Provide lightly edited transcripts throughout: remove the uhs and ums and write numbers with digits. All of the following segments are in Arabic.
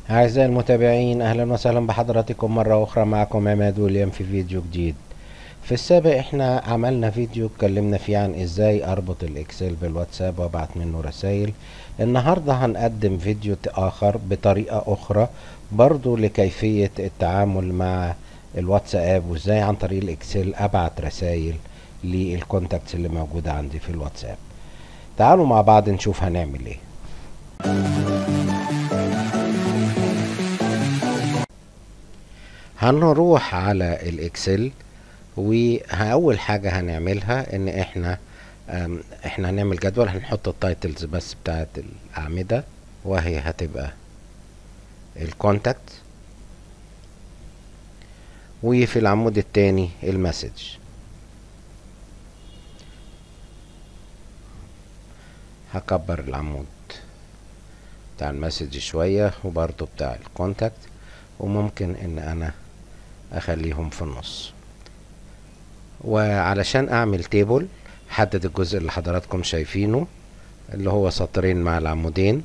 أعزائي المتابعين، أهلا وسهلا بحضراتكم مرة أخرى. معكم عماد ويليام في فيديو جديد. في السابق احنا عملنا فيديو اتكلمنا فيه عن ازاي اربط الاكسل بالواتساب وابعت منه رسائل. النهاردة هنقدم فيديو آخر بطريقة أخرى برضو لكيفية التعامل مع الواتساب، وازاي عن طريق الاكسل ابعت رسائل للكونتاكتس اللي موجودة عندي في الواتساب. تعالوا مع بعض نشوف هنعمل ايه. هنروح على الاكسل، واول حاجة هنعملها ان احنا هنعمل جدول. هنحط التايتلز بس بتاعت الاعمدة، وهي هتبقى الكونتاكت، وفي العمود التاني المسج. هكبر العمود بتاع المسج شوية وبرضو بتاع الكونتاكت، وممكن ان انا اخليهم في النص. وعلشان اعمل تيبل حدد الجزء اللي حضراتكم شايفينه اللي هو سطرين مع العمودين،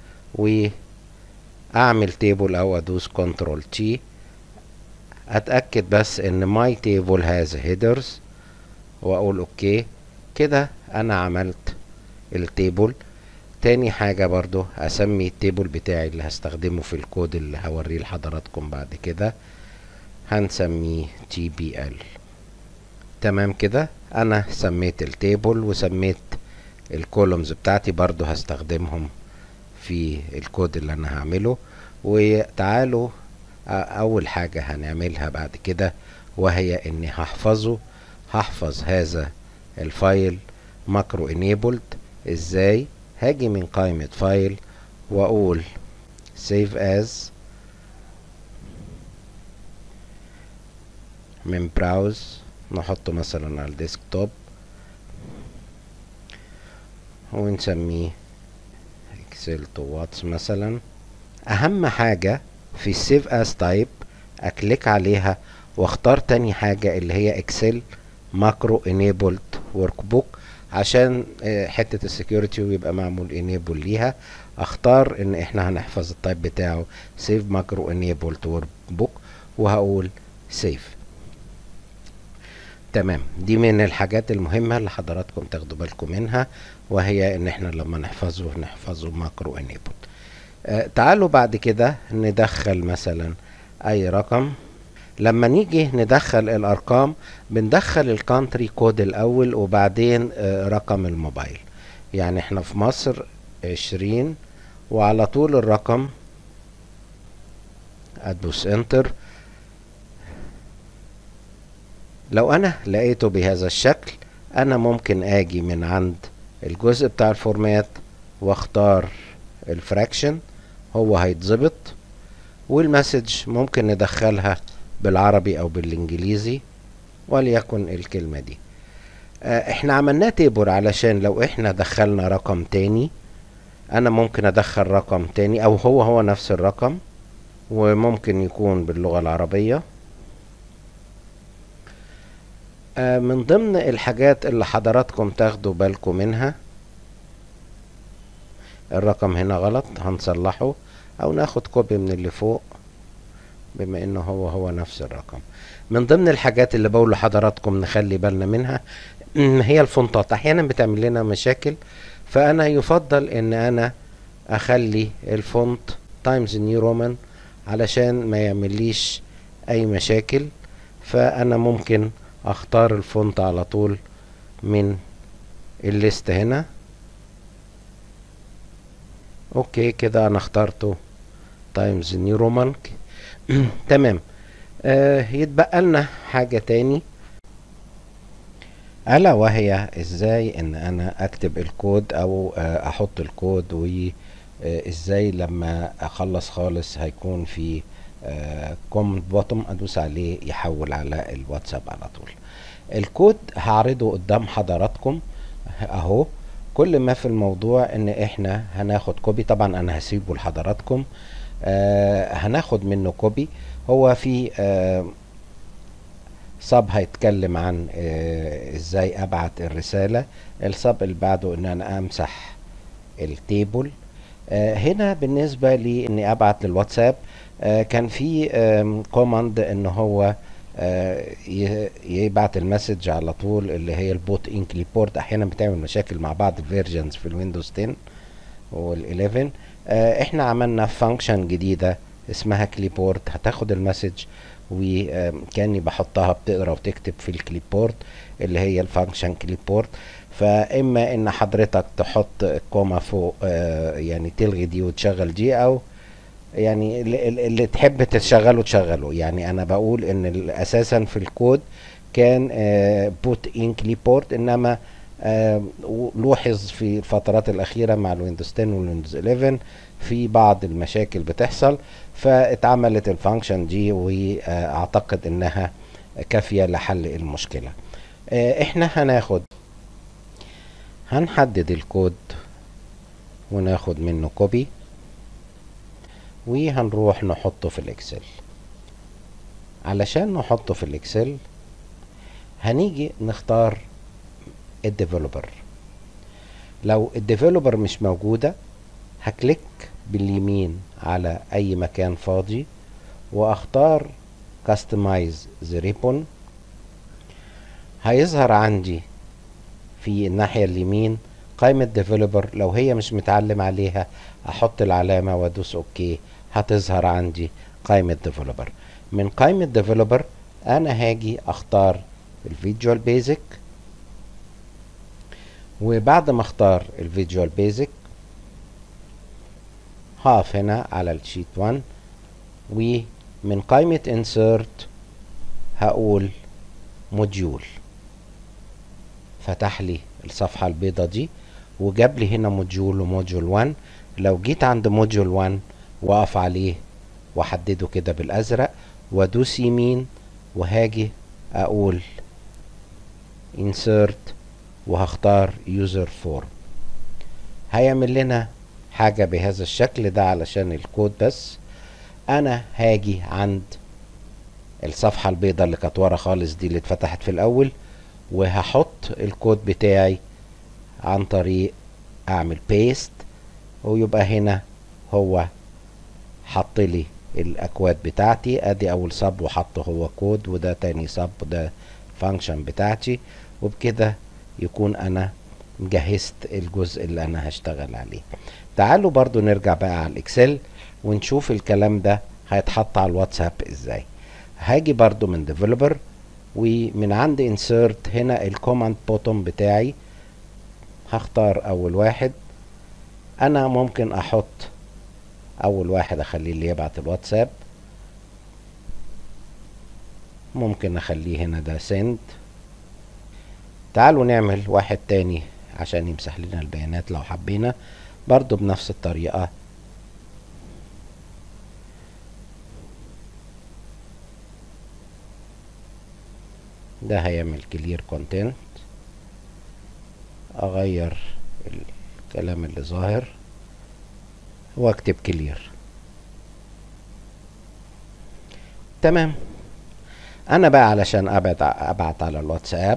واعمل تيبل او ادوس كنترول تي. اتأكد بس ان ماي تيبل هاز هيدرز واقول اوكي. كده انا عملت التيبل. تاني حاجة برضو اسمي التيبل بتاعي اللي هستخدمه في الكود اللي هوريه لحضراتكم بعد كده، هنسميه TBL. تمام كده، انا سميت التيبل وسميت الكولومز بتاعتي برضو هستخدمهم في الكود اللي انا هعمله. وتعالوا اول حاجة هنعملها بعد كده وهي اني هحفظ هذا الفايل ماكرو انيبلد. ازاي؟ هاجي من قائمة فايل واقول save as من براوز، نحطه مثلا على الديسكتوب ونسميه اكسل تو واتس مثلا. اهم حاجة في السيف از تايب اكليك عليها واختار تاني حاجة اللي هي اكسل ماكرو انيبلد ورك بوك، عشان حتة السكيورتي ويبقى معمول انيبل ليها. اختار ان احنا هنحفظ التايب بتاعه سيف ماكرو انيبلد ورك بوك، وهقول سيف. تمام، دي من الحاجات المهمة اللي حضراتكم تاخدوا بالكم منها، وهي ان احنا لما نحفظه ماكرو انيبل. تعالوا بعد كده ندخل مثلا اي رقم. لما نيجي ندخل الارقام بندخل الكانتري كود الاول وبعدين رقم الموبايل. يعني احنا في مصر 20 وعلى طول الرقم، ادوس انتر. لو انا لقيته بهذا الشكل انا ممكن اجي من عند الجزء بتاع الفورمات واختار الفراكشن، هو هيتظبط. والمسج ممكن ندخلها بالعربي او بالانجليزي، وليكن الكلمة دي. احنا عملناه تيبل علشان لو احنا دخلنا رقم تاني انا ممكن ادخل رقم تاني او هو نفس الرقم، وممكن يكون باللغة العربية. من ضمن الحاجات اللي حضراتكم تاخدوا بالكم منها، الرقم هنا غلط هنصلحه او ناخد كوبي من اللي فوق بما انه هو نفس الرقم. من ضمن الحاجات اللي بقول لحضراتكم نخلي بالنا منها هي الفونتات. احيانا بتعمل لنا مشاكل، فانا يفضل ان انا اخلي الفونت تايمز نيو رومان علشان ما يعمليش اي مشاكل. فانا ممكن اختار الفونت على طول من الليست هنا. اوكي كده انا اخترته تايمز نيو رومان. تمام. يتبقى لنا حاجة تاني، الا وهي ازاي ان انا اكتب الكود او احط الكود، وازاي لما اخلص خالص هيكون في كومنت بوتوم ادوس عليه يحول على الواتساب على طول. الكود هعرضه قدام حضراتكم اهو. كل ما في الموضوع ان احنا هناخد كوبي، طبعا انا هسيبه لحضراتكم. هناخد منه كوبي. هو في صب هيتكلم عن ازاي ابعت الرسالة. الصب اللي بعده ان انا امسح التيبل. هنا بالنسبة لي اني ابعت للواتساب كان في كوماند ان هو يبعت المسج على طول، اللي هي البوت ان كليبورد. احيانا بتعمل مشاكل مع بعض الفيرجنز في الويندوز 10 وال11. احنا عملنا فانكشن جديدة اسمها كليبورد، هتاخد المسج وكاني بحطها بتقرا وتكتب في الكليبورد اللي هي الفانكشن كليبورد. فاما ان حضرتك تحط كوما فوق يعني تلغي دي وتشغل دي، او يعني اللي تحب تشغله. يعني انا بقول ان اساسا في الكود كان بوت ان كليبورد، انما لوحظ في الفترات الاخيره مع الويندوز 10 والويندوز 11 في بعض المشاكل بتحصل، فاتعملت الفانكشن دي، واعتقد انها كافيه لحل المشكله. احنا هنحدد الكود وناخد منه كوبي، وهنروح نحطه في الاكسل. علشان نحطه في الاكسل هنيجي نختار الديفلوبر. لو الديفلوبر مش موجودة هكليك باليمين على اي مكان فاضي واختار customize the ribbon. هيظهر عندي في الناحية اليمين قائمة ديفلوبر. لو هي مش متعلم عليها احط العلامة وادوس اوكي، هتظهر عندي قائمة ديفلوبر. من قائمة ديفلوبر انا هاجي اختار الفيجوال بيزك، وبعد ما اختار الفيجوال بيزك هقف هنا على الشيت 1، ومن قائمة insert هقول موديول. فتح لي الصفحة البيضة دي وجاب لي هنا موديول وموديول 1. لو جيت عند موديول 1 واقف عليه واحدده كده بالازرق وادوس يمين، وهاجي اقول insert وهختار user form. هيعمل لنا حاجة بهذا الشكل ده علشان الكود بس. انا هاجي عند الصفحة البيضاء اللي كانت ورا خالص دي اللي اتفتحت في الاول، وهحط الكود بتاعي عن طريق اعمل بيست، ويبقى هنا هو حط لي الاكواد بتاعتي. ادي اول سب وحطه هو كود، وده تاني سب وده فانكشن بتاعتي، وبكده يكون انا جهزت الجزء اللي انا هشتغل عليه. تعالوا برضو نرجع بقى على الاكسل ونشوف الكلام ده هيتحط على الواتساب ازاي. هاجي برضو من ديفلوبر، ومن عند insert هنا الكوماند بوتوم بتاعي هختار اول واحد. انا ممكن احط اول واحد اخليه اللي يبعت الواتساب، ممكن اخليه هنا ده send. تعالوا نعمل واحد تاني عشان يمسح لنا البيانات لو حبينا برضو بنفس الطريقة. ده هيعمل clear content، اغير الكلام اللي ظاهر واكتب clear. تمام. انا بقى علشان ابعت على الواتساب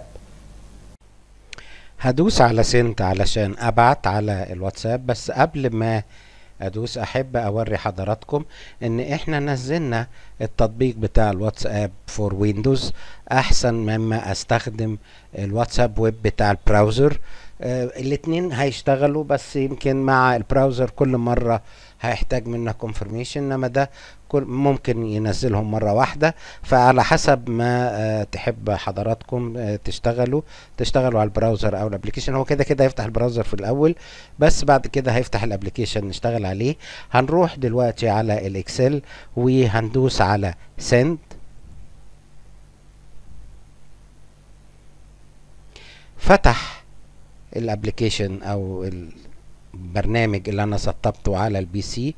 هدوس على سنت علشان ابعت على الواتساب. بس قبل ما ادوس احب اوري حضراتكم ان احنا نزلنا التطبيق بتاع الواتساب فور ويندوز احسن مما استخدم الواتساب ويب بتاع البراوزر. الاتنين هيشتغلوا، بس يمكن مع البراوزر كل مرة هيحتاج منا كونفirmation، انما ده ممكن ينزلهم مرة واحدة. فعلى حسب ما تحب حضراتكم تشتغلوا على البراوزر او الابليكيشن. هو كده هيفتح البراوزر في الاول، بس بعد كده هيفتح الابليكيشن نشتغل عليه. هنروح دلوقتي على الاكسل وهندوس على send. فتح الابليكيشن او البرنامج اللي انا سطبته على البي سي،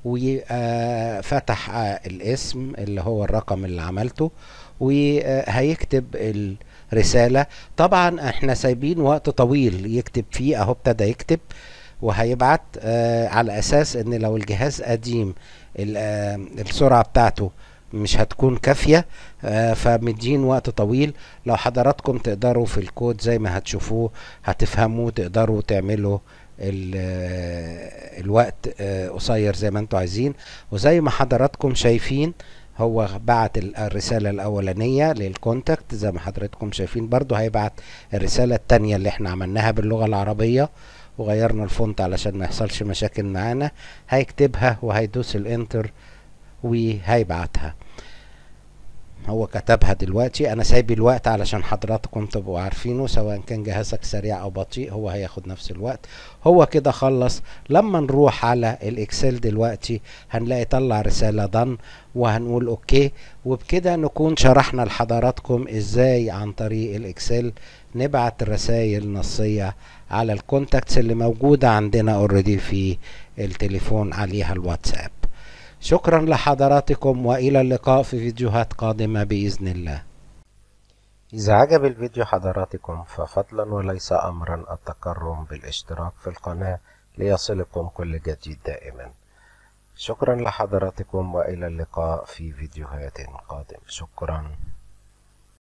وفتح الاسم اللي هو الرقم اللي عملته، وهيكتب الرسالة. طبعا احنا سايبين وقت طويل يكتب فيه، اهو ابتدى يكتب وهيبعت. على اساس ان لو الجهاز قديم السرعة بتاعته مش هتكون كافية، فمدين وقت طويل. لو حضراتكم تقدروا في الكود زي ما هتشوفوه هتفهموا، تقدروا تعملوا الوقت قصير زي ما انتوا عايزين. وزي ما حضراتكم شايفين هو بعت الرسالة الأولانية للكونتاكت، زي ما حضراتكم شايفين برضو هيبعت الرسالة التانية اللي احنا عملناها باللغة العربية وغيرنا الفونت علشان ما يحصلش مشاكل معانا. هيكتبها وهيدوس الانتر وهيبعتها. هو كتبها دلوقتي، انا سايب الوقت علشان حضراتكم تبقوا عارفينه، سواء كان جهازك سريع او بطيء هو هياخد نفس الوقت. هو كده خلص. لما نروح على الاكسل دلوقتي هنلاقي طلع رسالة done وهنقول اوكي. وبكده نكون شرحنا لحضراتكم ازاي عن طريق الاكسل نبعت رسائل نصية على الكونتاكتس اللي موجودة عندنا اوريدي في التليفون عليها الواتساب. شكرا لحضراتكم وإلى اللقاء في فيديوهات قادمة بإذن الله. إذا عجب الفيديو حضراتكم ففضلا وليس أمرا التكرم بالاشتراك في القناة ليصلكم كل جديد دائما. شكرا لحضراتكم وإلى اللقاء في فيديوهات قادمة. شكرا.